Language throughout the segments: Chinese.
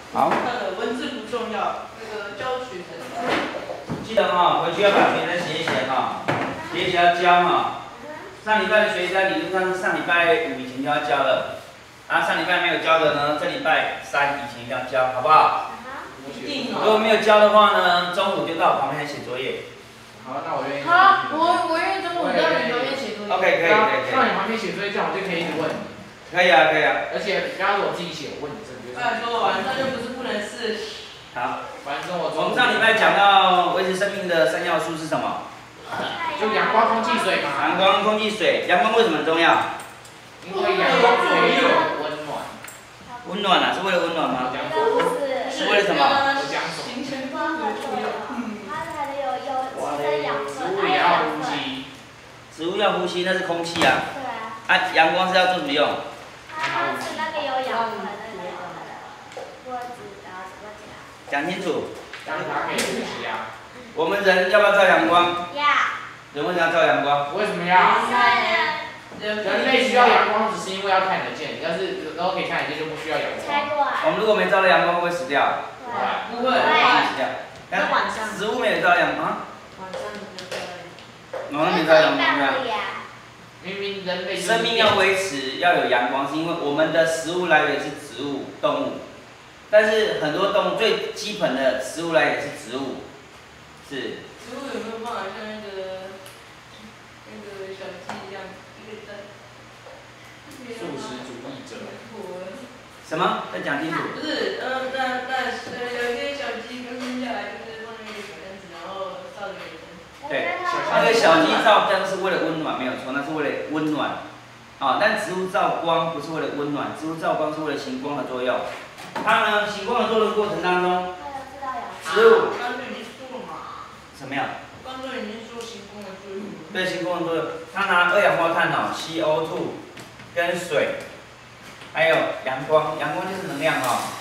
好。 它的文字不重要，那个教学才重要。 记得哈，回去要把学生写一写哈，写一写要交哈。上礼拜的学生理论上是上礼拜5以前就要交了，然后上礼拜没有交的呢，这礼拜3以前一定要交，好不好？ 一定如果没有交的话呢，中午就到我旁边来写作业。 好，那我愿意。 好，我愿意中午到你旁边写作业。 OK， 可以。 到你旁边写作业，这样我就可以一直问你。 可以啊。 而且不要是我自己写，我问你这个。 拜托，晚上又不是不能试。 好， 反正我们上礼拜讲到维持生命的3要素是什么？ 就阳光、空气、水嘛。 阳光、空气、水。阳光为什么很重要？ 因为阳光可以有温暖。 温暖啊，是为了温暖吗？是为了什么？ 形成光合作用。 它才能有生养分。 植物也要呼吸。 植物要呼吸，那是空气啊。 对啊。 啊，阳光是要做什么用？ 它是那个有养分的那个锅子，然后怎么讲？ 讲清楚。 让它可以呼吸啊。 我们人要不要照阳光？ 要。 人为什么要照阳光？ 为什么要？ 人类需要阳光，只是因为要看得见。要是都可以看得见，就不需要阳光。 我们如果没照到阳光，会不会死掉？ 不会。 死掉。 那晚上。 植物没有照阳光。 晚上你就照亮。 晚上没照阳光呀。 明明人类生命要维持要有阳光，是因为我们的食物来源是植物、动物，但是很多动物最基本的食物来源是植物，是。 植物有没有办法像那个小鸡一样，一个灯？ 素食主义者。 什么？再讲清楚。 不是，有一些小鸡更新下来，就是放那个小灯子，然后照着给灯。 对，那个小鸡照灯是为了温暖，没有错，那是为了温暖。啊，但植物照光不是为了温暖，植物照光是为了行光的作用。它呢，行光的作用过程当中，植物。 刚才已经说了嘛。 什么样？ 刚才已经说行光的作用。 对，行光的作用，它拿二氧化碳CO2跟水，还有阳光，阳光就是能量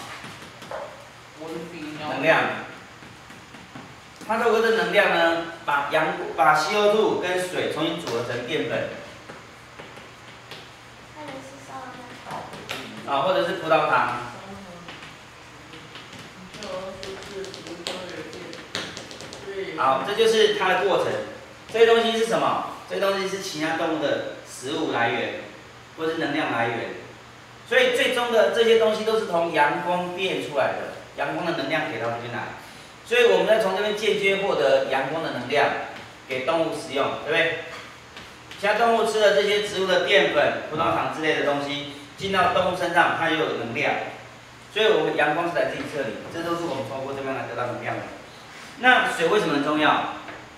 能量。它透过这能量呢，把CO2跟水重新组合成淀粉。啊，或者是葡萄糖。好，这就是它的过程。这些东西是什么？这些东西是其他动物的食物来源，或者是能量来源。所以最终的这些东西都是从阳光变出来的，阳光的能量给到这边来。所以我们再从这边间接获得阳光的能量，给动物使用，对不对？其他动物吃了这些植物的淀粉、葡萄糖之类的东西，进到动物身上，它就有能量。所以我们阳光是来自于这里，这都是我们通过这边来得到能量的。那水为什么很重要？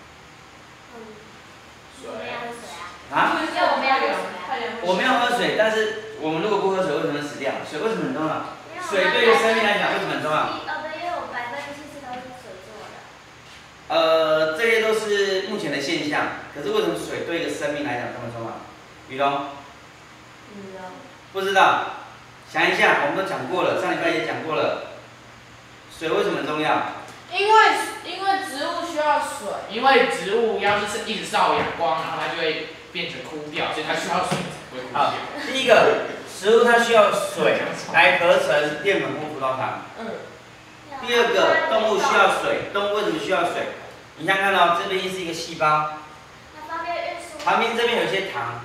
水啊？ 我们要喝水。 但是我们如果不喝水，为什么死掉？水为什么很重要？水对于生命来讲为什么很重要？ 因为我70%都是水做的。 这些都是目前的现象。可是为什么水对一个生命来讲这么重要？雨龙？不知道。想一下，我们都讲过了，上礼拜也讲过了。水为什么很重要？ 因为植物需要水。 因为植物要是一直照阳光，然后它就会变成枯掉，所以它需要水才会枯掉。 第一个，食物它需要水来合成淀粉或葡萄糖。第二个，动物需要水。动物为什么需要水？你想看到这边是一个细胞，旁边这边有一些糖，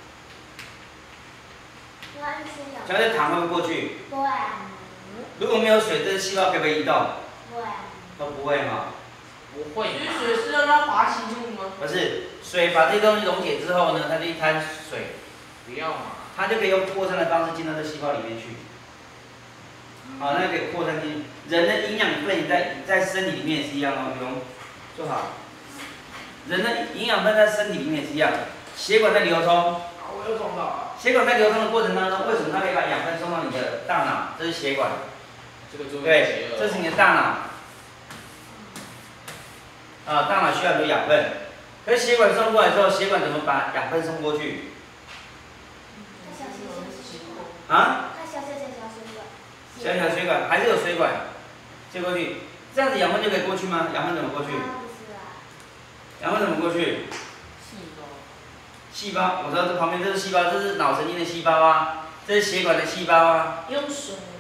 想这糖会不会过去？ 不会。 如果没有水，这个细胞可不可以移动？ 不会。 都不会嘛。 不会。 其实水是让它滑行路吗？ 不是，水把这些东西溶解之后呢，它就一滩水。 不要嘛。它就可以用扩散的方式进到这细胞里面去。好，那可以扩散进去。人的营养分在身体里面也是一样哦，不用做好。人的营养分在身体里面也是一样，血管在流通。 我又撞到了。 血管在流通的过程当中，为什么它可以把养分送到你的大脑？这是血管。对，这是你的大脑。大脑需要很多养分，可是血管送过来之后，血管怎么把养分送过去？啊？小水管还是有水管接过去，这样子养分就可以过去吗？养分怎么过去？养分怎么过去？细胞，我知道这旁边这是细胞，这是脑神经的细胞啊，这是血管的细胞啊。 用水啦。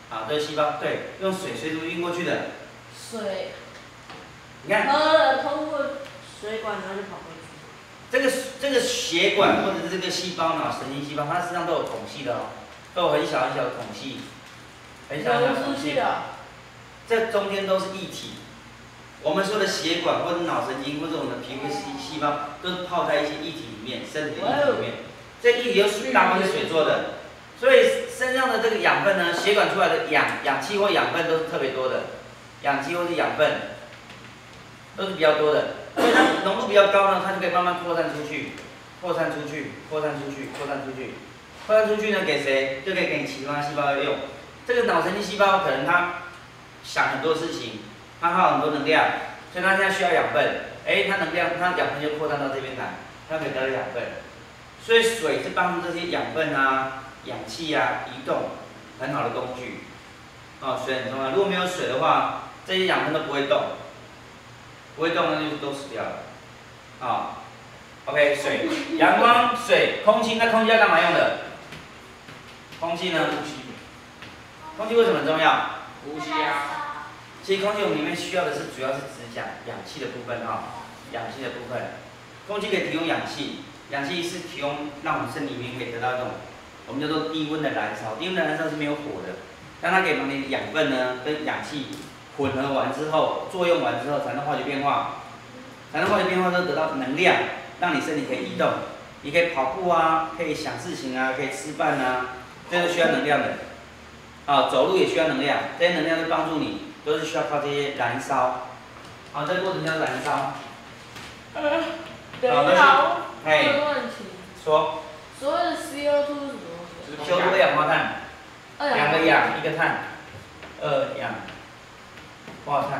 啊，对，细胞，对，用水随时运过去的。 水你看喝了通过水管，然后就跑回去。 这个血管或者是这个细胞脑神经细胞，它实际上都有孔隙的哦，都有很小很小的孔隙，很小很小的孔隙。这中间都是液体。我们说的血管或者脑神经或者我们的皮肤细胞，都是泡在一些液体里面，身体的液体里面。这液体有水，大部分是水做的，所以身上的这个养分呢，血管出来的氧气或养分都是特别多的，氧气或是养分都是比较多的，所以它浓度比较高呢，它就可以慢慢扩散出去，扩散出去，扩散出去，扩散出去，扩散出去呢，给谁？就可以给你其他细胞用。这个脑神经细胞可能它想很多事情，它耗很多能量，所以它现在需要养分，它养分就扩散到这边来，它可以得到养分。所以水是帮助这些养分啊、氧气啊移动很好的工具。哦，水很重要。如果没有水的话，这些养分都不会动，不会动那就都死掉了。OK， 水、阳光、水、空气，那空气要干嘛用的？空气呢？空气为什么很重要？ 呼吸啊。 其实空气我们里面需要的是主要是只讲氧气的部分氧气的部分。空气可以提供氧气，氧气是提供让我们身体里面可以得到一种我们叫做低温的燃烧。低温的燃烧是没有火的，但它可以把你的养分呢跟氧气混合完之后，作用完之后产生化学变化，产生化学变化之后得到能量，让你身体可以移动。你可以跑步啊，可以想事情啊，可以吃饭啊，这都需要能量的。走路也需要能量，这些能量会帮助你，都是需要靠这些燃烧。这个过程叫燃烧。 对，好， 嘿， 有问题。 说。 所谓的 CO2 是什么东西 ？CO2 二氧化碳，两个氧一个碳，二氧化碳。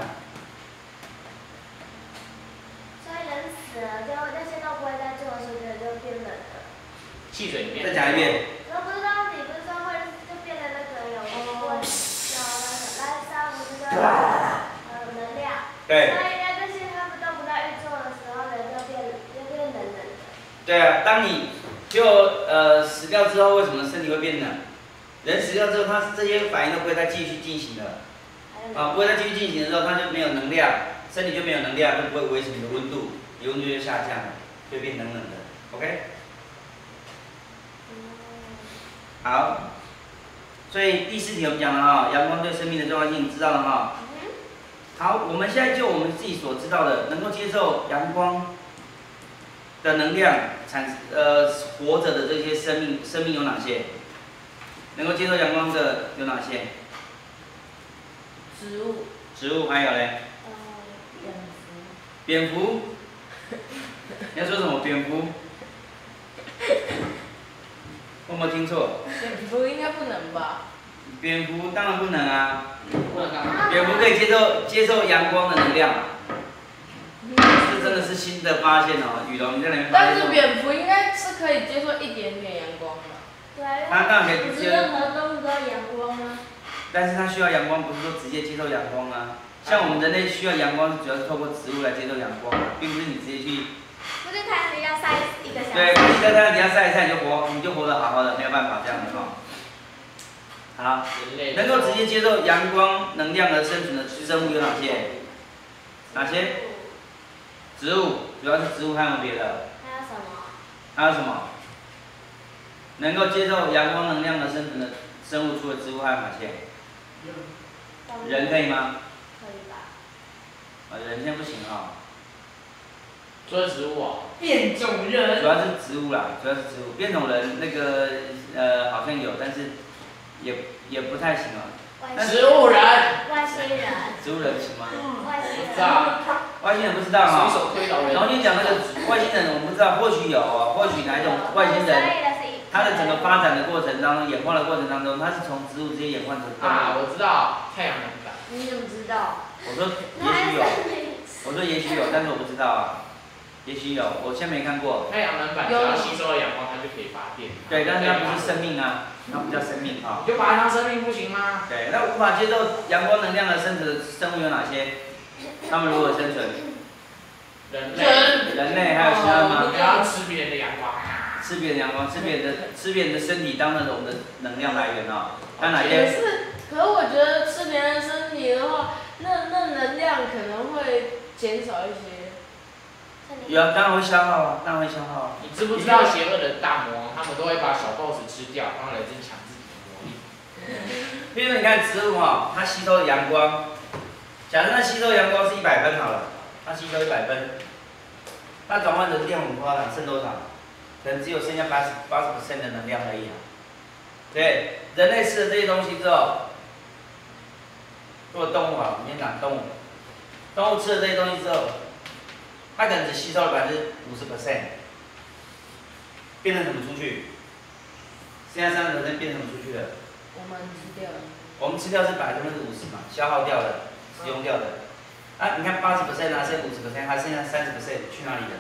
所以人死了之后，那些都不会再做的时候，就变冷了。 汽水里面。 再讲一遍。 我不知道你不是说会就变成那个有温，有燃烧，不是就能量。 对。 所以呢，这些它们都不在运作的时候，人就变冷冷的。 对啊，当你死掉之后，为什么身体会变冷？人死掉之后，他这些反应都不会再继续进行了。不会再继续进行的时候，它就没有能量，身体就没有能量，就不会维持你的温度，你温度就下降了，就变冷冷的。OK？ 好，所以第4题我们讲了阳光对生命的重要性，知道了好，我们现在就我们自己所知道的，能够接受阳光的能量活着的这些生命有哪些？能够接受阳光的有哪些？植物还有嘞？蝙蝠。你要说什么？蝙蝠？我有没有听错？ 蝙蝠应该不能吧？ 蝙蝠当然不能啊。 不能干嘛？ 蝙蝠可以接受阳光的能量。这真的是新的发现哦，雨龙你在哪边发现？ 但是蝙蝠应该是可以接受一点点阳光的。 对， 它当然可以不是任何动物都要阳光吗？ 但是它需要阳光，不是说直接接受阳光啊。像我们人类需要阳光，主要是透过植物来接受阳光，并不是你直接去。 不是太阳底下晒1个小时。 对，你在太阳底下晒一晒，你就活得好好的，没有办法这样子好，能够直接接受阳光能量而生存的生物有哪些？哪些？植物，主要是植物，还有别的？ 还有什么？ 还有什么？能够接受阳光能量而生存的生物，除了植物还有哪些？人可以吗？ 可以吧。 人现在不行除了植物变种人。 主要是植物啦，主要是植物。变种人那个好像有，但是也不太行植物人。 外星人。 植物人行吗？ 外星人。 外星人不知道随手推倒人。 然后你讲那个外星人，我们不知道，或许有或许哪一种外星人，它的整个发展的过程当中，演化的过程当中，它是从植物直接演化成动物。 我知道，太阳能板。 你怎么知道？ 我说也许有，但是我不知道啊。也许有，我现在没看过。 太阳能板只要吸收了阳光，它就可以发电。 对，但是它不是生命啊，它不叫生命啊。 你就把它当生命不行吗？ 对，那无法接受阳光能量而生存的生物有哪些？它们如何生存？人类还有其他的吗？ 不要吃别人的阳光。 吃别人的阳光，吃别人的身体当成我们的能量来源它哪些？ 可是我觉得吃别人身体的话，那能量可能会减少一些。 有啊，当然会消耗啊，当然会消耗啊。 你知不知道邪恶的大魔王他们都会把小 boss 吃掉，然后来增强自己的魔力。 比如说你看植物哈，它吸收的阳光，假设它吸收阳光是100分好了，它吸收100分，它转换成电很夸张，剩多少？可能只有剩下80% 的能量而已啊。对，人类吃了这些东西之后，如果动物啊，我们先讲动物，动物吃了这些东西之后，它可能只吸收了50%，变成什么出去？剩下30%变成什么出去了？ 我们吃掉了。 我们吃掉是50%嘛，消耗掉的，使用掉的。啊，你看80%啊，剩50%，还剩下30%去哪里了？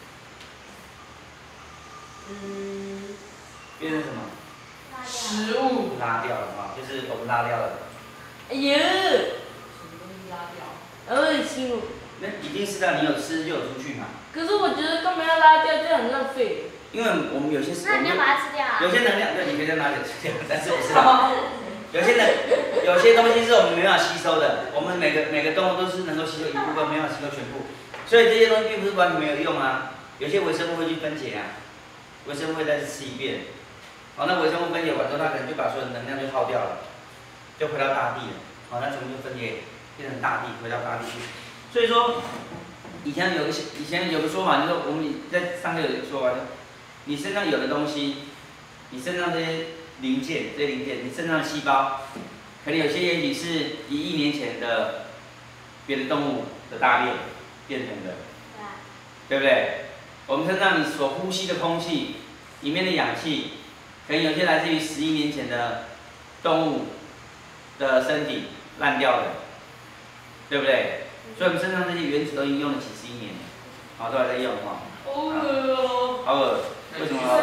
变成什么？ 食物拉掉了嘛，就是我们拉掉了。 哎呀， 什么东西拉掉？ 恶心哦！ 那一定是的，你有吃就有出去嘛。 可是我觉得干嘛要拉掉，这样很浪费。 因为我们有些那你要把它吃掉啊？ 有些能量，对，你可以再拿点吃掉，但是不是的。有些东西是我们没办法吸收的，我们每个动物都是能够吸收一部分，没办法吸收全部，所以这些东西并不是完全没有用啊。有些微生物会去分解啊，微生物会再吃一遍，好，那微生物分解完之后，它可能就把所有的能量就耗掉了，就回到大地了，好，那全部就分解变成大地，回到大地去。所以说，以前有个说法，就是我们在上课有一个说法，就是你身上有的东西，你身上这些零件，你身上的细胞，可能有些也许是1亿年前的别的动物的大便变成的，对不对？我们身上你所呼吸的空气里面的氧气，可能有些来自于10亿年前的动物的身体烂掉的，对不对？所以我们身上这些原子都已经用了几十亿年了，好，都还在用哈。 好恶哦！ 好恶，为什么好恶？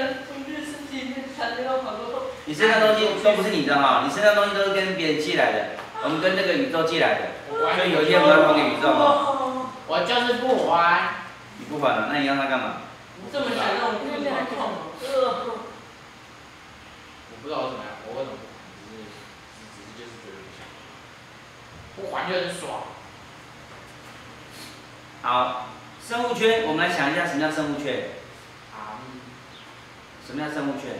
你身上东西都不是你的哈，你身上东西都是跟别人借来的，我们跟这个宇宙借来的，所以有一天我们要还给宇宙哈。 我就是不还。 你不还了，那你让他干嘛？ 这么想让我肚子好痛哦！ 我不知道我怎么样，我为什么不还？只是就是觉得不想，不还就很爽。 好，生物圈，我们来想一下什么叫生物圈？什么叫生物圈？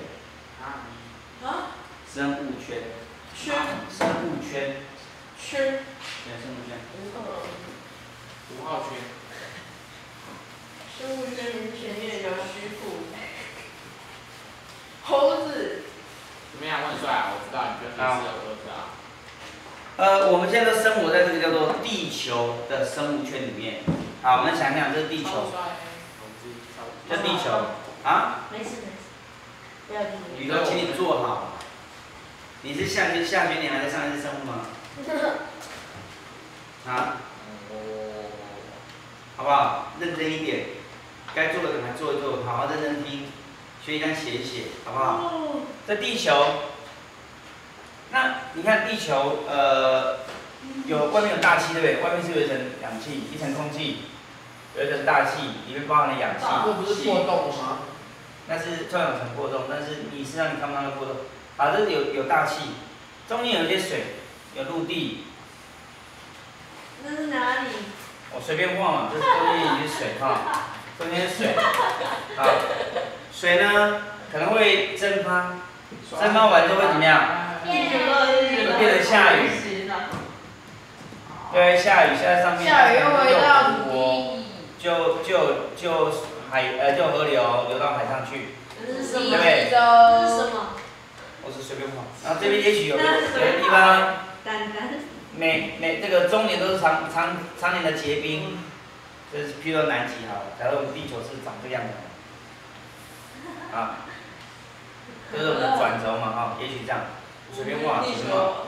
生物圈。 圈。 生物圈。 圈。 对，生物圈。 5号圈。 生物圈前面有虚谱。猴子。 怎么样？我很帅啊！我知道你觉得你是有儿子啊。 我们现在都生活在这个叫做地球的生物圈里面。好，我们想想，这是地球。这地球啊？ 没事。不要理我。 宇宙，请你坐好。你是下学年还在上一次生物吗？啊？好不好？认真一点，该做的赶快做一做，好好认真听，学一单写一写，好不好？这地球，那你看地球，外面有大气，对不对？外面是有一层氧气，一层空气，有一层大气，里面包含了氧气。 这不是破洞吗？ 那是臭氧层破洞，但是你身上你看不到那个破洞。啊，这有大气，中间有一些水，有陆地。 那是哪里？ 我随便画嘛，这中间有些水哈，中间水，啊，水呢可能会蒸发，蒸发完之后会怎么样？会变成下雨。对，下雨下在上面， 下雨又回到土地，就河流流到海上去，对不对？ 这是什么？ 我是随便画，然后这边也许有个地方，这个终年都是常年的结冰，就是譬如说南极好了，假如我们地球是长这样的，啊，这是我们的转轴嘛哈，也许这样，随便画，随便画。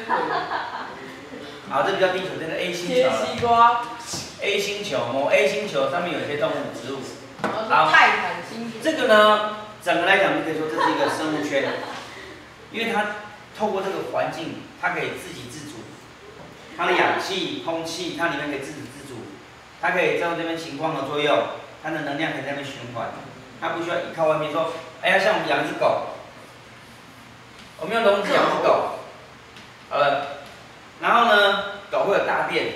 好，这个叫地球，这个 A 星球西瓜。 A 星球，某 A 星球上面有一些动物、植物。 好，泰坦星球。 这个呢，整个来讲，就可以说这是一个生物圈，因为它透过这个环境，它可以自给自足，它的氧气、空气，它里面可以自给自足，它可以在这边情况的作用，它的能量可以在那边循环，它不需要依靠外面说，哎呀，像我们养一只狗，我们用笼子养只狗， 会有大便，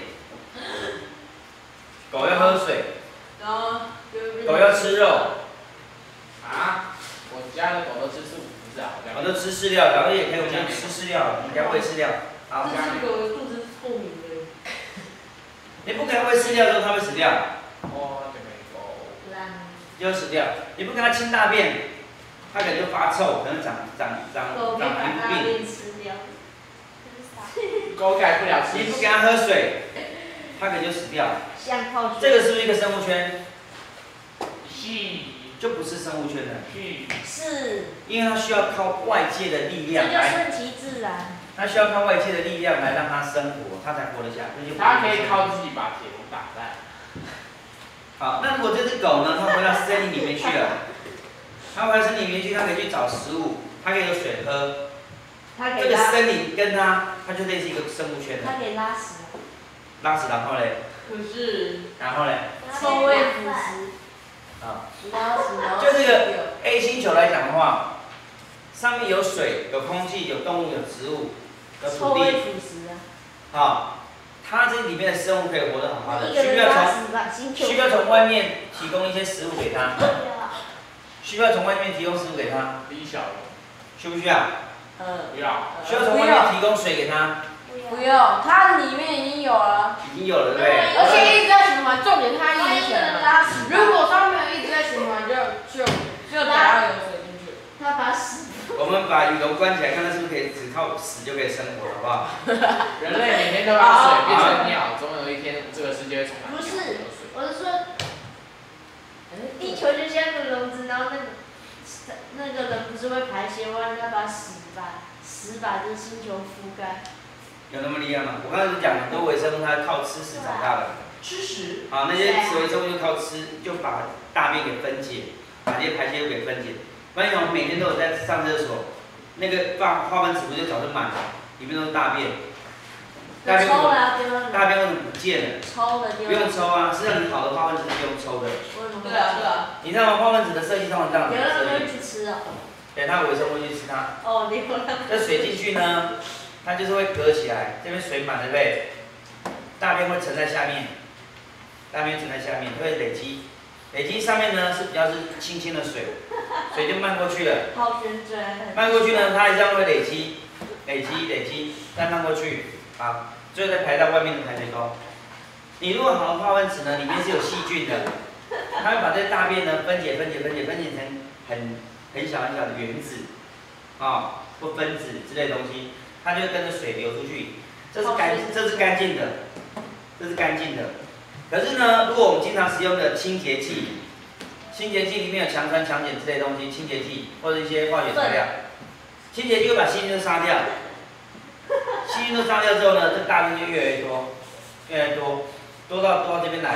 狗要喝水， 然后狗要吃肉， 啊，我家的狗都吃素，不是啊？ 我都吃饲料，然后也可以我们吃饲料，你给它喂饲料。好， 这是狗的肚子是透明的。 你不给它喂饲料的时候，它会死掉， 我就没狗。 就会死掉。你不给它清大便，它可能就发臭，可能长皮肤病。 吃掉。 狗改不了吃。 你不给它喝水，它可能就死掉。 像泡这个是不是一个生物圈？ 是。 就不是生物圈了， 是， 因为它需要靠外界的力量这就来， 顺其自然。 它需要靠外界的力量来让它生活，它才活得下去。 它可以靠自己把铁笼打烂。 好，那如果这只狗呢，它回到森林里面去了，它回到森林里面去，它可以去找食物，它可以有水喝。这个森林跟它就类似一个生物圈的。 它可以拉屎。 拉屎，然后嘞？ 可是。 然后嘞？ 臭味腐蚀。 啊。 拉屎，然后。 就这个 A 星球来讲的话，上面有水、有空气、有动物、有植物、有土臭味地。 腐蚀啊。 好，它这里面的生物可以活得好好的， 一个人拉屎吧， 需要从外面提供一些食物给它，需要从外面提供食物给它， 李小龙。 需不需要？ 不要。 需要从外面提供水给它？ 不用，它里面已经有了， 已经有了，对不对？ 而且一直在循环。重点它一直循环。 拉屎。 如果它没有一直在循环，就得要有水进去。 它把屎。 我们把羽龙关起来，看它是不是可以只靠屎就可以生活，好不好？ 人类每天都让水变成尿，总有一天这个世界会充满不是水。 我是说，地球就像个笼子，然后那个人不是会排泄，我让他把屎把这星球覆盖。 有那么厉害吗？我刚才讲很多微生物它靠吃屎长大的。 吃屎。 好，那些微生物就靠吃，就把大便给分解，把这些排泄物给分解。不然我们每天都有在上厕所，那个化粪池不就早就满了，里面都是大便。大便为什么不见了？ 抽了丢。 不用抽啊，实际上你好的化粪池是不用抽的。 对啊。 你知道吗？化粪池的设计通常这样子。 有人会去吃哦。 对，它微生物会去吃它。 哦，你不能。 这水进去呢，它就是会隔起来，这边水满了，对不对？大便会沉在下面，会累积上面呢是比较是清清的水，水就漫过去了。 好旋转。 漫过去呢，它一样会累积，再漫过去，好，最后再排到外面的排水沟。你如果好的化粪池呢，里面是有细菌的，它会把这大便呢分解成很小的原子，或分子之类的东西，它就跟着水流出去，这是干净的。可是呢，如果我们经常使用的清洁剂里面有强酸、强碱之类的东西，清洁剂或者一些化学材料，清洁剂会把细菌都杀掉。细菌都杀掉之后呢，这大便就越来越多，多到这边来，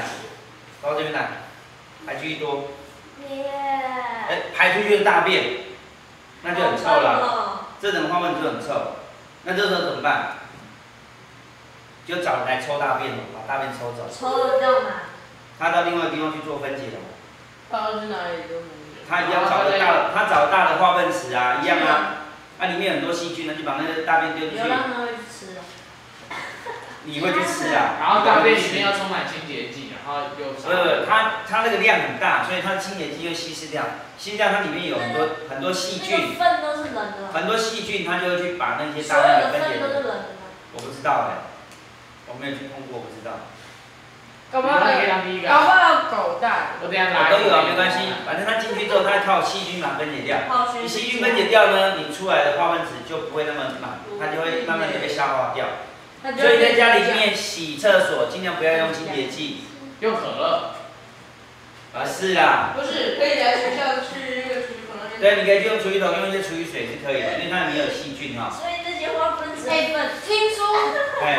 还继续多。排出去的大便，那就很臭了。这整个化粪池就很臭，那这时候怎么办？就找人来抽大便，把大便抽走。 抽得到吗？ 他到另外一个地方去做分解了。 他要去哪里都没有。 他一样找大的化粪池啊，一样啊。那里面很多细菌呢，就把那个大便丢进去。 流浪猫会去吃啊。 你会去吃啊？ 然后大便里面要充满清洁剂，然后又。 不，它那个量很大，所以它的清洁剂会稀释掉，它里面有很多细菌。 粪都是人的。 很多细菌，它就会去把那些所有大便分解。 的粪都是人的吗？ 我不知道我没有去碰过，我不知道。 搞不好狗蛋。 我等下拿。 都有啊，没关系，反正它进去之后，它靠细菌把它分解掉。你细菌分解掉呢，你出来的化粪池就不会那么满，它就会慢慢的被消化掉。所以在家里面洗厕所，尽量不要用清洁剂。 用可乐。 是啦。 不是，可以来学校去那个厨余桶那边。 对，你可以去用厨余桶，用一些厨余水是可以的，因为它里面有细菌哈。 所以这些化粪池。 听说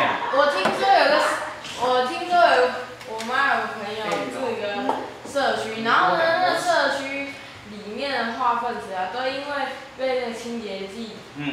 我妈有个朋友住一个社区，然后呢，那个社区里面的化粪池啊，都因为被那个清洁剂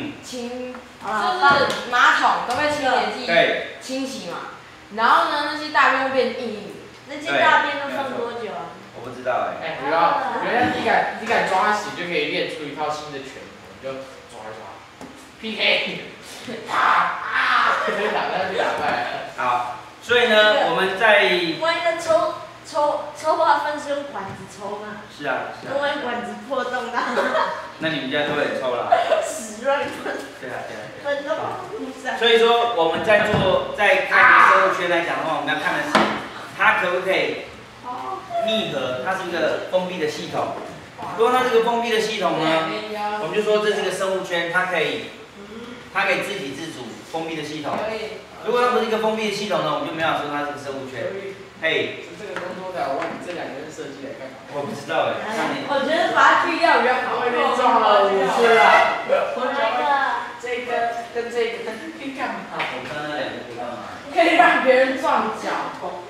就是马桶都被清洁剂清洗嘛，然后呢，那些大便会变硬硬的。 那些大便都放多久啊？ 我不知道不要，原来你敢抓洗就可以练出一套新的拳头，你就抓一抓 ，PK， 就打败。 好， 所以呢，我们在我一个抽化粪是用管子抽吗？ 是啊， 因为管子破洞的。 那你们家都很臭啦。 屎乱喷， 对啊。 粪都不上。 所以说我们在开生物圈来讲的话，我们要看的是它可不可以密合，它是一个封闭的系统。如果它是个封闭的系统呢，我们就说这是一个生物圈，它可以自给自足，封闭的系统。如果它不是一个封闭的系统呢，我们就没法说它是个生物圈。嘿， 这个工作的，我问你这两个人设计来干嘛？ 我不知道哎， 我觉得把它去掉比较好。 外面撞了5次啊。 哪这个跟这个可以干嘛？ 我刚刚那两个可以干嘛？ 可以让别人撞脚。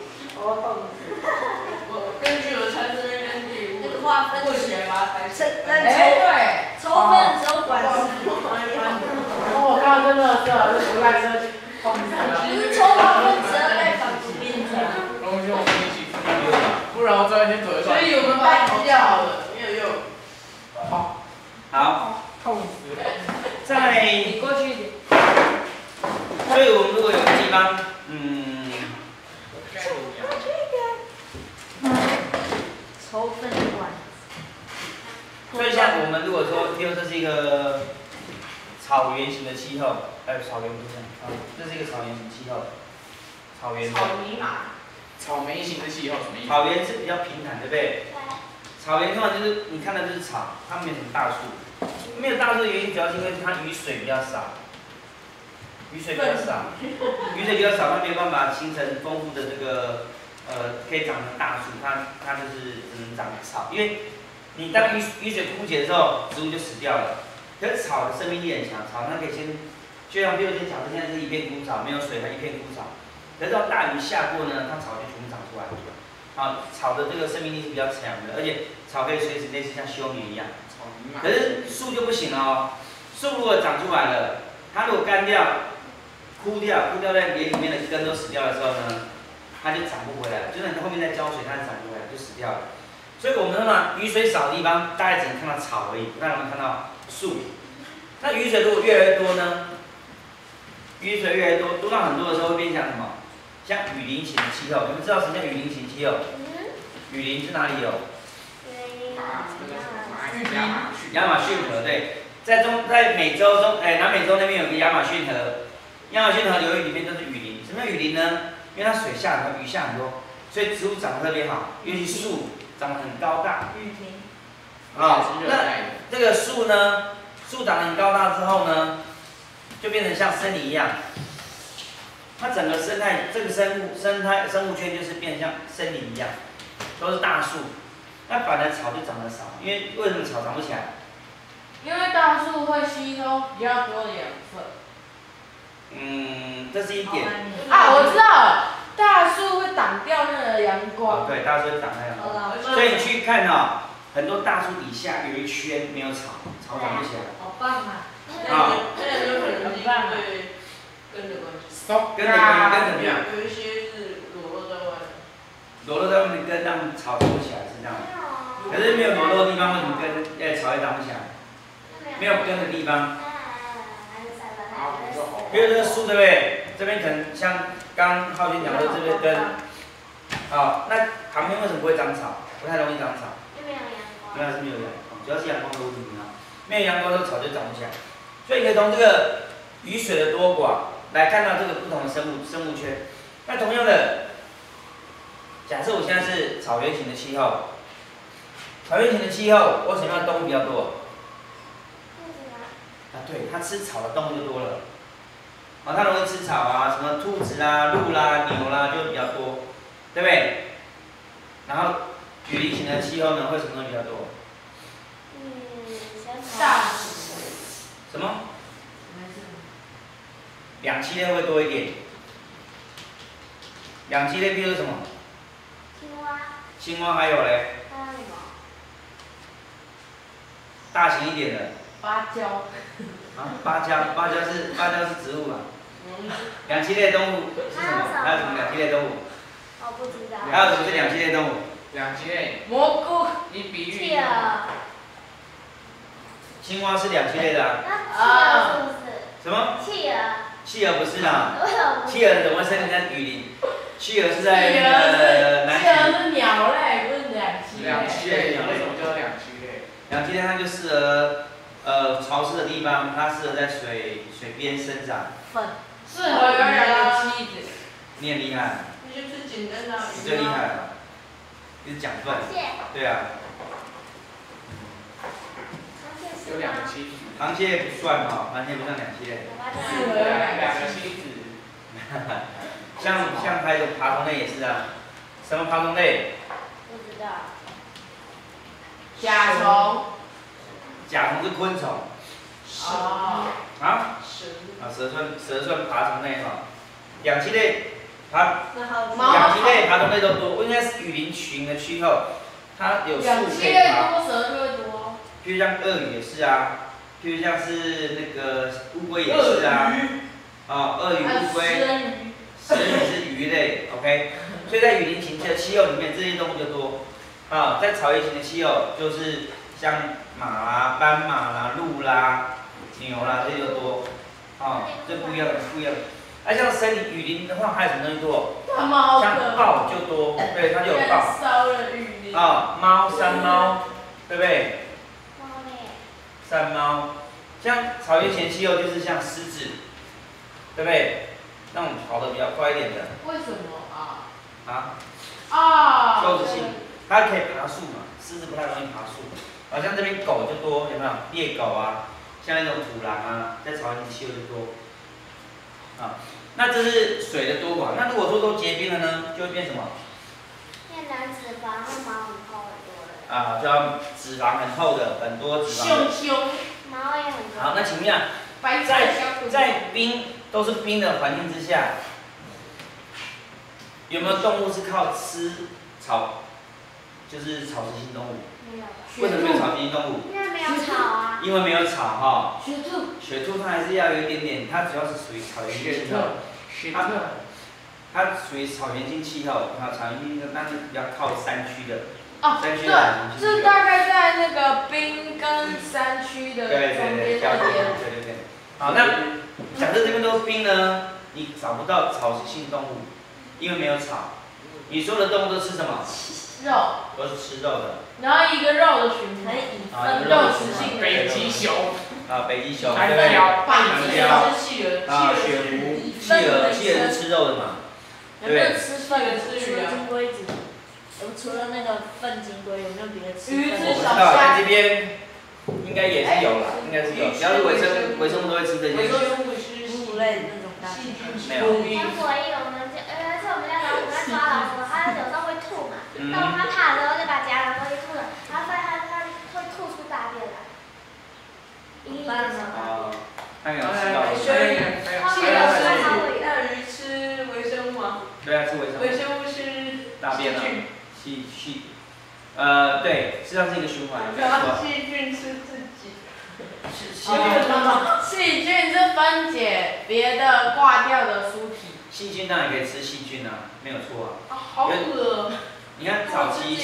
我根据我猜这边根据那个划分目前把它排除。 对。 抽粪只有管子。 我刚刚真的不赖车去。 不是抽化粪只要带防毒面具。 不然我昨天腿所以我们把它去掉好了，没有用。 好， 痛死了。 你过去一点。 所以我们如果有个地方， 抽粪管子。 所以像我们如果说，譬如这是一个草原型的气候，草原不是这是一个草原型气候，草原的。 草莓型的气候什么意思？ 草原是比较平坦，对不对？草原通常就是你看到就是草，它没有什么大树。没有大树的原因主要是因为它雨水比较少，雨水比较少，它没有办法形成丰富的这个可以长成大树，它就是只能长草，因为你当雨水枯竭的时候，植物就死掉了。可是草的生命力很强，草它可以先，就像比如说假设现在是一片枯草，没有水，它一片枯草。可是到大雨下过呢，它草就全部长出来了。草的这个生命力是比较强的，而且草可以随时类似像休眠一样。可是树就不行哦，树如果长出来了，它如果干掉、枯掉在叶里面的根都死掉的时候呢，它就长不回来了。就算你后面再浇水，它也长不回来，就死掉了。所以我们通常雨水少的地方，大概只能看到草而已，不太容易看到树。那雨水如果越来越多呢？雨水越来越多，多到很多的时候会变成什么？像雨林型的气候，你们知道什么叫雨林型气候？雨林是哪里有？亚马逊河对，在美洲南美洲那边有个亚马逊河，亚马逊河流域里面都是雨林。什么叫雨林呢？因为它水下很多，雨下很多，所以植物长得特别好，尤其树长得很高大。 雨林。 那这个树呢，树长得很高大之后呢，就变成像森林一样。它整个生态，这个生物圈就是变成像森林一样，都是大树。那反而草就长得少，因为什么草长不起来？ 因为大树会吸收比较多的养分。 这是一点。 我知道了，大树会挡掉那个阳光。 对，大树会挡太阳光。所以你去看很多大树底下有一圈没有草，草长不起来。 好棒啊！ 那有可能是对根的关系。 根怎么样？ 有一些是裸露在外面。 裸露在外面根让草长不起来是这样。可是没有裸露的地方，为什么草也长不起来？没有根的地方。比如这个树对不对？这边可能像刚浩军讲的这边根，那旁边为什么不会长草？不太容易长草。 因为没有阳光。 没有是没有阳光，主要是阳光的问题没有阳光，这个草就长不起来。所以你可以从这个雨水的多寡来看到这个不同的生物圈。那同样的，假设我现在是草原型的气候，草原型的气候，我什么样的动物比较多？对，它吃草的动物就多了。它容易吃草啊，什么兔子啦、鹿啦、牛啦就比较多，对不对？然后雨林型的气候呢，会什么东西比较多？ 大什么？两栖类会多一点。两栖类，比如什么？青蛙还有嘞？大型一点的。 芭蕉。 芭蕉是植物啊。两栖类动物是什么？还有什么两栖类动物？ 我不知道。 还有什么是两栖类动物？ 两栖类。 蘑菇。 你比喻。 青蛙是两栖类的啊。是不是？ 什么？ 企鹅。 企鹅不是啦。企鹅怎么会生在雨林？ 企鹅是在那个南企鹅极。 是鸟类，不是两栖类。 两栖类，为什么叫两栖类？ 两栖类它就适合潮湿的地方，它适合在水边生长。 粪。 适合有人的妻子。 你很厉害， 那就是简单的。 你最厉害了，一直讲粪。对啊。 有两个妻子。 螃蟹不算哈，螃蟹不算两栖类。 适合有两个妻子。 像还有爬虫类也是啊，什么爬虫类？ 不知道。 甲虫。 甲虫是昆虫。 哦。 啊？蛇算爬虫类哈。两栖类两栖类爬虫类都多，应该是雨林群的气候，它有树可以爬。 多，蛇就会多。 譬如像鳄鱼也是啊，譬如像是那个乌龟也是啊。鳄鱼、乌龟。食人鱼是鱼类 ，OK， 所以在雨林型的气候里面，这些动物就多。在草原型的气候，就是像马啦、斑马啦、鹿啦、牛啦，这些就多。这不一样，不一样。像森林、雨林的话，还有什么东西多？像豹就多，对，它就有豹。 烧了雨林。 猫、山猫，对不对？山猫，像草原型气候就是像狮子，对不对？那种跑得比较快一点的。 为什么啊？ 肉食性，它可以爬树嘛，狮子不太容易爬树。像这边狗就多，有没有？猎狗啊，像那种土狼啊，在草原气候就多。那这是水的多寡。那如果说都结冰了呢，就会变什么？ 变成脂肪和毛很厚很多的。 就要脂肪很厚的，很多脂肪。 毛也很多。 好，那请问一下，在冰都是冰的环境之下，有没有动物是靠吃草，就是草食性动物？ 没有。 为什么没有草食性动物？ 因为没有草啊。 因为没有草哈。 雪兔它还是要有一点点，它主要是属于草原性气候。它属于草原性气候，草原性气候，但是比较靠山区的。山区的。 对，是大概在那个冰跟山区的中间那边。 对。好，那假设这边都是冰呢，你找不到草食性动物，因为没有草。你所有的动物都吃什么？ 肉。 都是吃肉的。 然后一个肉的群可以以分肉食性的。 北极熊。 北极熊， 单对不对？ 雕。 雪狐，企鹅是吃肉的嘛？ 有没有吃粪？除了金龟子，除了那个粪金龟，有没有别的吃粪？ 我不知道，在这边应该也是有啦，应该是有。只要是微生物都会吃这些。 哺乳类那种大。 没有。 像我家老鼠在抓老鼠，它有时候会吐嘛，然后它怕的时候就把夹的东西吐了，然后它会吐出大便来。 那个吃到。 那鱼吃微生物吗？ 对啊，吃微生物。 微生物是大便啊，细，对，实际上是一个循环。 细菌吃自己。 细菌是分解别的挂掉的蔬体。 细菌当然可以吃细菌啊，没有错啊。 好恶。 你看早期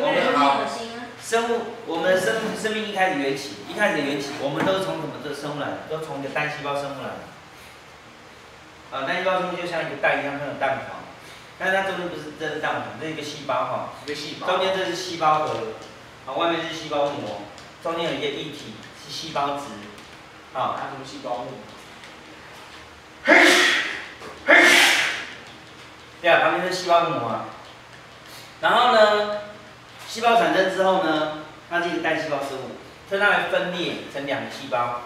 我们的生命一开始缘起，我们都是从什么的生物来的？都从一个单细胞生物来的。单细胞生物就像一个蛋一样，它有蛋黄，但是它中间不是真的蛋黄，这是一个细胞哈。中间这是细胞核，外面是细胞膜，中间有一个液体是细胞质。 还有什么细胞膜？ 对啊，旁边是细胞膜啊。然后呢，细胞产生之后呢，它是一个单细胞生物，所以它会分裂成两个细胞。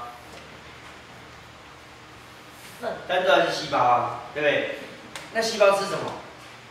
但都是细胞啊，对不对？那细胞吃什么？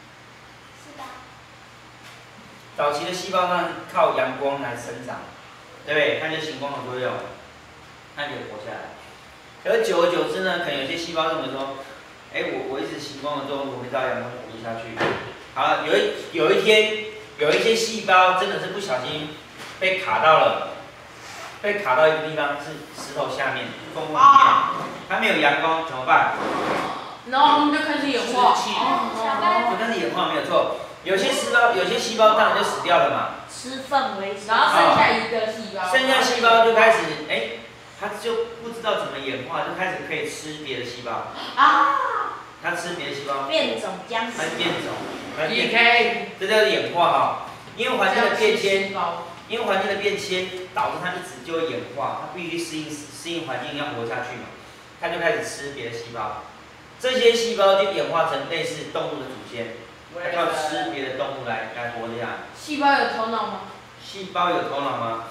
早期的细胞呢，靠阳光来生长，对不对？它就行光合作用，它就活下来。可是久而久之呢，可能有些细胞认为说，我一直行光合作用，我会照阳光活下去。好了，有一天，有一些细胞真的是不小心被卡到了，被卡到一个地方是石头下面、缝缝里面，它没有阳光怎么办？ 然后我们就开始演化。 就开始演化没有错。有些细胞当然就死掉了嘛。 吃粪为食。 然后剩下一个细胞。 剩下细胞就开始它就不知道怎么演化，就开始可以吃别的细胞。它吃别的细胞， 变种僵它尸。 变种，它变， PK 这叫演化哈。因为环境的变迁， 细胞因为环境的变迁导致它一直就会演化，它必须适应环境要活下去嘛，它就开始吃别的细胞，这些细胞就演化成类似动物的祖先，它要吃别的动物来活着呀。 细胞有头脑吗？ 细胞有头脑吗？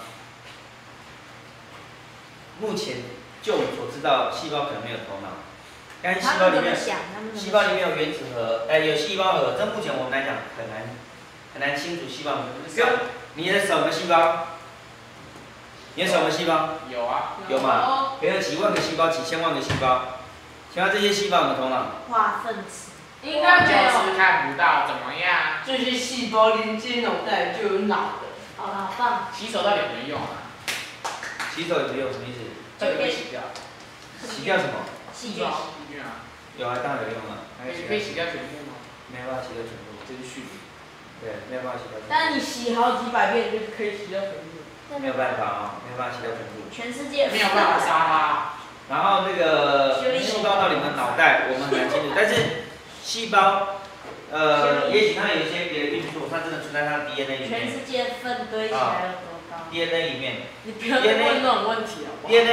目前就我们所知道，细胞可能没有头脑，但是细他胞里面， 们怎么想？他们怎细胞里么想？ 面有原子核，有细胞核，这目前我们来讲很难清楚细胞。不用，你的手有没有细胞？你的手有没有细胞？ 有啊， 有嘛？可能有几万个细胞，几千万个细胞，请问这些细胞有没有头脑？ 化分子。 应该没就有。 是看不到，怎么样？ 这些细胞连接脑袋就有脑的。 好棒。 洗手到底有没有用啊？ 洗手有没有什么意思？ 这个会洗掉。 洗掉什么？ 细菌。 细菌啊， 有啊，当然有用了。 可以洗掉全部吗？ 没办法洗掉全部。 真训。 对，没有办法洗掉全部。 但你洗好几百遍就可以洗掉全部。 没有办法啊，没有办法洗掉全部。 全世界没有办法杀它。 然后那个细胞到你们脑袋，我们很难清楚。但是细胞，也许它有一些别的运作，它真的存在它的 DNA 里面。 全世界粪堆起来有多高？ DNA 里面你不要再问那种问题了。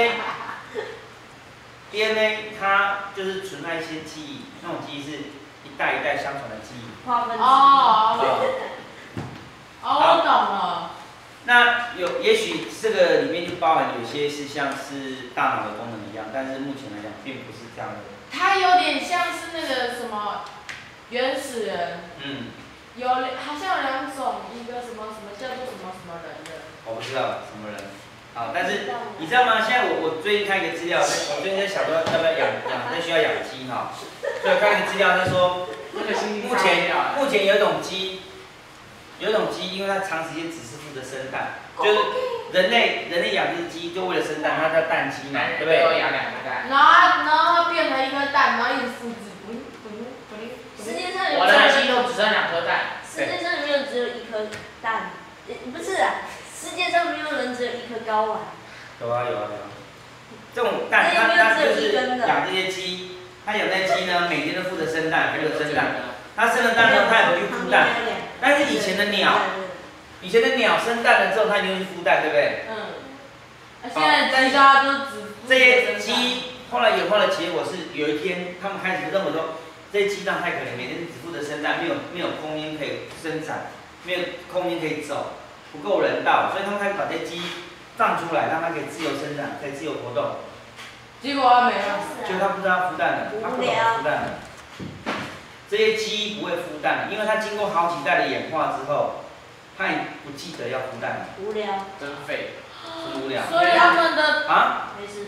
，DNA 它就是存在一些记忆，那种记忆是一代一代相传的记忆。 化分子。 我懂了。 那也许这个里面就包含有些是像是大脑的功能一样，但是目前来讲并不是这样的。 它有点像是那个什么原始人，好像有两种，一个什么什么叫做什么什么人的。 我不知道什么人。好，但是你知道吗？现在我最近看一个资料，我最近在想说要不要在需要养鸡哈，所以我看一个资料，他说目前有一种鸡，因为它长时间只是负责生蛋，就是人类养这只鸡就为了生蛋，它叫蛋鸡嘛，对不对？ 养2个蛋。 然后它变成一颗蛋，然后一直复制， 世界上有我的鸡都只剩2颗蛋。 世界上没有只有一颗蛋，不是啊，世界上没有人只有一颗睾丸。 有啊。这种蛋，它就是养这些鸡，它养这些鸡呢，每天都负责生蛋，负责生蛋。它生了蛋呢，它也不去孵蛋。但是以前的鸟生蛋了之后，它一定会去孵蛋，对不对？ 现在鸡大家都只这些鸡后来演化的结果是，有一天他们开始认为说，这些鸡蛋太可怜，每天只负责生蛋，没有空间可以生产，没有空间可以走，不够人道，所以他们开始把这些鸡放出来，让它可以自由生长，可以自由活动。 结果它没了。 就它不知道孵蛋了，它不懂孵蛋了。这些鸡不会孵蛋，因为它经过好几代的演化之后，它也不记得要孵蛋了。 无聊。 真废。 是无聊。 所以他们的没事。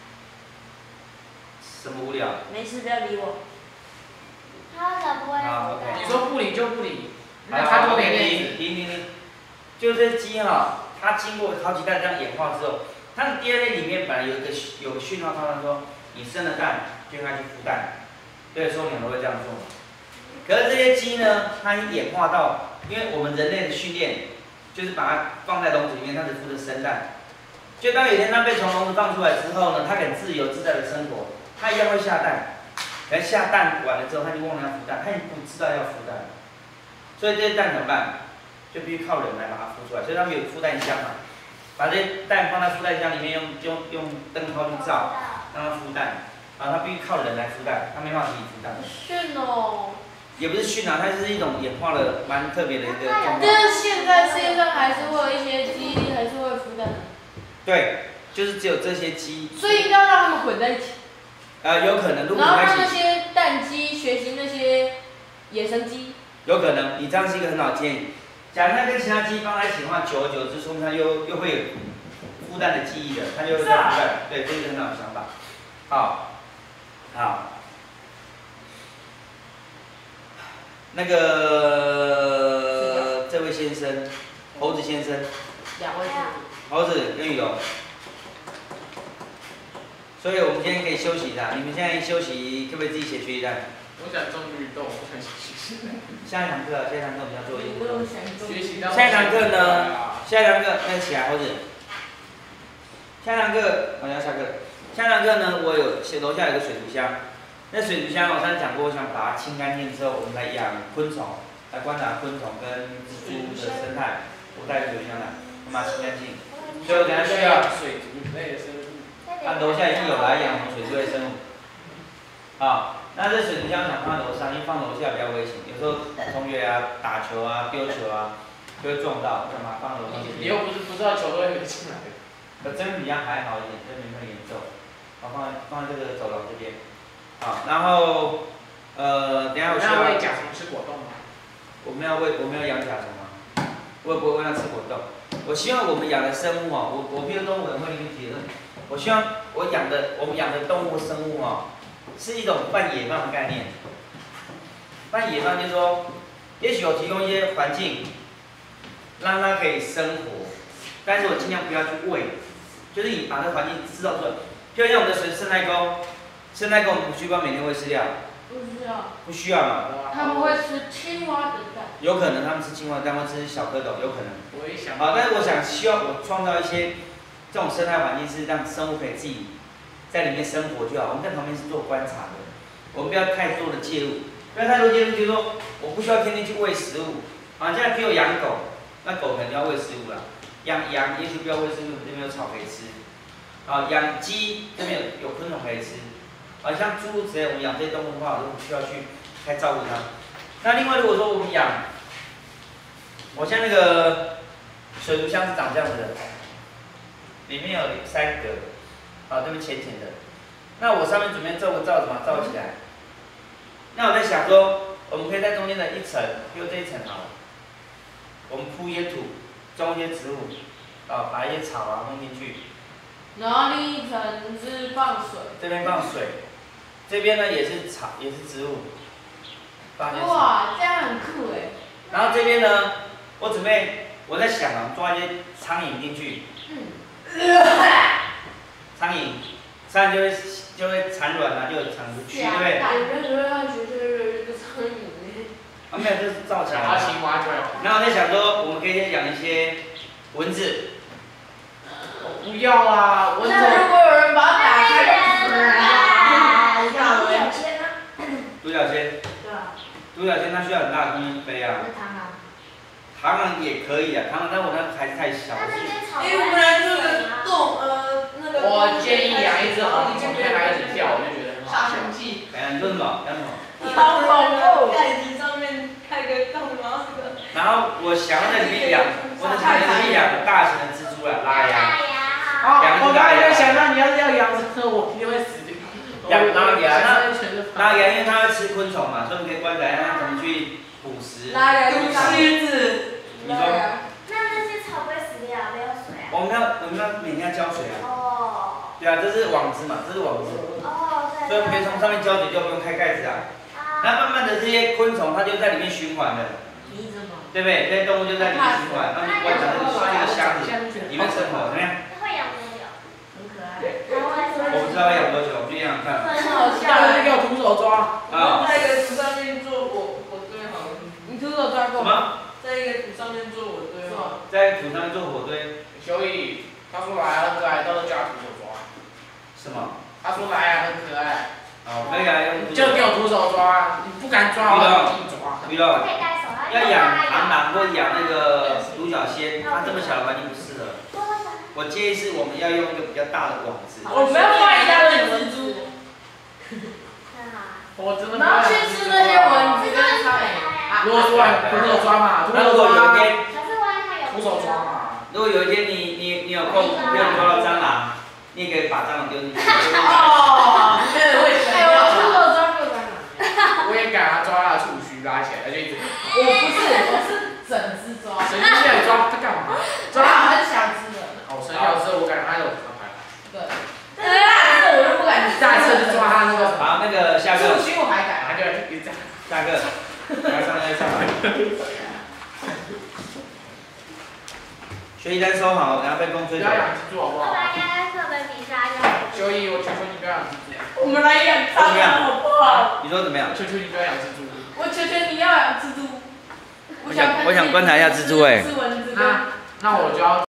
什么无聊？ 没事，不要理我。他才不会。 好 ，OK。 你说不理就不理，那好他多没停意思。 停，就这鸡哈，它经过好几代这样演化之后，它的 DNA 里面本来有个讯号，它说你生了蛋就应该去孵蛋，对，说鸟都会这样做。可是这些鸡呢，它已经演化到，因为我们人类的训练就是把它放在笼子里面，它只负责生蛋。就当有一天它被从笼子放出来之后呢，它很自由自在的生活，它一样会下蛋。可是下蛋完了之后，它就忘了要孵蛋，它也不知道要孵蛋，所以这些蛋怎么办？就必须靠人来把它孵出来。所以他们有孵蛋箱嘛，把这些蛋放在孵蛋箱里面，用灯泡去照，让它孵蛋。然后它必须靠人来孵蛋，它没办法自己孵蛋。 训哦。 也不是训啊，它是一种演化的蛮特别的一个状况。 但是现在世界上还是会有一些鸡还是会孵蛋的。 对，就是只有这些鸡。 所以应该让他们混在一起。 有可能，如果然后在一起。 让那些蛋鸡学习那些野生鸡。 有可能，你这样是一个很好的建议。假如它跟其他鸡放在一起的话，久而久之，说明它又会有孵蛋的记忆的，它就会在孵蛋。对，这是一个很好的想法。好。那个这位先生，猴子先生。 2位是。 猴子跟雨龙。所以我们今天可以休息一下，你们现在休息，可不可以自己写学习单？ 我想中运动，我不想学习。 下一堂课我们要做运动。 学习到。 下一堂课呢？那起来，猴子。下一堂课我要下课。下一堂课呢，我有楼下有个水族箱， 那水族箱我上次讲过，我想把它清干净之后，我们来养昆虫，来观察昆虫跟蜘蛛的生态。我带水族箱来，把它清干净。所以我等下需要水族类的生物。 楼下已经有来养水族类生物。好，那这水族箱想放在楼上，因为放楼下比较危险，有时候同学啊打球啊丢球啊就会撞到，干嘛放楼上？ 你又不知道球都会进来的。 这边比较还好一点，这边没有严重。好，放在这个走廊这边。好，然后等下我需要。 喂甲虫吃果冻吗？ 我们要养甲虫吗？我不会让它吃果冻。我希望我们养的生物哦，我譬如动物园会里面提的，我希望我们养的动物生物哦，是一种半野放的概念。半野放就是说，也许我提供一些环境，让它可以生活，但是我尽量不要去喂，就是你把这个环境制造出来。就像我们的生态沟，我们不需要每天喂饲料。 不需要。 不需要嘛？ 他们会吃青蛙的蛋。 有可能他们吃青蛙的蛋，会吃小蝌蚪，有可能。 我也想。 好，但是希望我创造一些这种生态环境，是让生物可以自己在里面生活就好。我们在旁边是做观察的，我们不要太多的介入，不要太多介入，就是说我不需要天天去喂食物。啊，现在只有养狗，那狗肯定要喂食物啦。养羊也许不要喂食物，这边有草可以吃。啊，养鸡这边有昆虫可以吃。啊，像猪之类，我们养这些动物的话，我都不需要去太照顾它。那另外，如果说我们养，我像那个水族箱是长这样子的，里面有3格，啊，这边浅浅的。那我上面准备做个罩子，把它罩起来。那我在想说，我们可以在中间的一层，就这一层好了，我们铺一些土，种一些植物，啊，把一些草啊弄进去。 然后另一层是放水。 这边放水。这边呢也是草，也是植物。 哇，这样很酷哎。 然后这边呢，我在想啊，抓一些苍蝇进去。苍蝇就会产卵啊，就产不去，对不对？ 有人说要学这个苍蝇呢。 啊，没有，这是造起来的。 青蛙就有。 然后我在想说，我们可以先养一些蚊子。 不要啦，蚊子。 那如果有人把它打开， 独角仙。 对啊。 独角仙它需要很大的空间飞啊。螳螂也可以啊，螳螂，但我那孩子太小。 因为我们来做个那个。 我建议养一只红虫，让孩子跳，我就觉得很好。 杀虫剂。 哎呀，你说什么？养什么？ 好恐怖！盖子上面开个洞，然后这个。 然后我想要在里面养，我在里面养大型的蜘蛛啊，拉牙。 我刚才就想到你要养这个，我一定会死掉。 养拉牙，拉牙因为它会吃昆虫嘛，所以我们可以观察它怎么去捕食。 拉牙毒蝎子。 你说？ 那些草不会死掉，没有水啊？ 我们要每天要浇水啊。 哦。 对啊，这是网子嘛，这是网子。 哦，对。 所以我们可以从上面浇水，就不用开盖子啊。那慢慢的这些昆虫它就在里面循环了。对不对？这些动物就在里面循环，它们观察这个箱子里面生活，怎么样？ 会养多久？很可爱。 我不知道会养多久，我去养养看。 很好笑。 你给我徒手抓。 啊。 在一个土上面做火堆好了。 你徒手抓过什么？ 在一个土上面做火堆吗？ 在土上面做火堆。 小雨，他说来啊，很可爱，到时候叫他徒手抓。 什么？ 他说来啊，很可爱。 哦，可以啊，用。 就给我徒手抓，你不敢抓，我自己抓。 遇到。要养螳螂或养那个独角仙，它这么小的环境不适合。我建议是我们要用一个比较大的网子。 我们要放一大堆蜘蛛。 我真的。 然后去吃那些蚊子跟苍蝇。 如果说徒手抓嘛， 那如果有一天， 徒手抓嘛。 如果有一天你有空没有抓到蟑螂，你也可以把蟑螂丢进去。 哦，我徒手抓过蟑螂。 我也敢他抓他的触须拉起来，他就一直。 我是整只抓。 神经线抓他干嘛？ 抓很小只的。 好，神小只我感觉他有抓拍。 对。但是大只我就不敢。 下次就抓他那个。 好，那个下个。 触须我还敢。 他就一直这样。 下个。来上来。学习单收好，然后被风吹走。 不要养蜘蛛好不好？修一，我求求你不要养蜘蛛。 我们来养蟑螂好不好？ 你说怎么样？ 求求你不要养蜘蛛。 我求求你要养蜘蛛。 我想观察一下蜘蛛哎。 吃蚊子。 那我就要。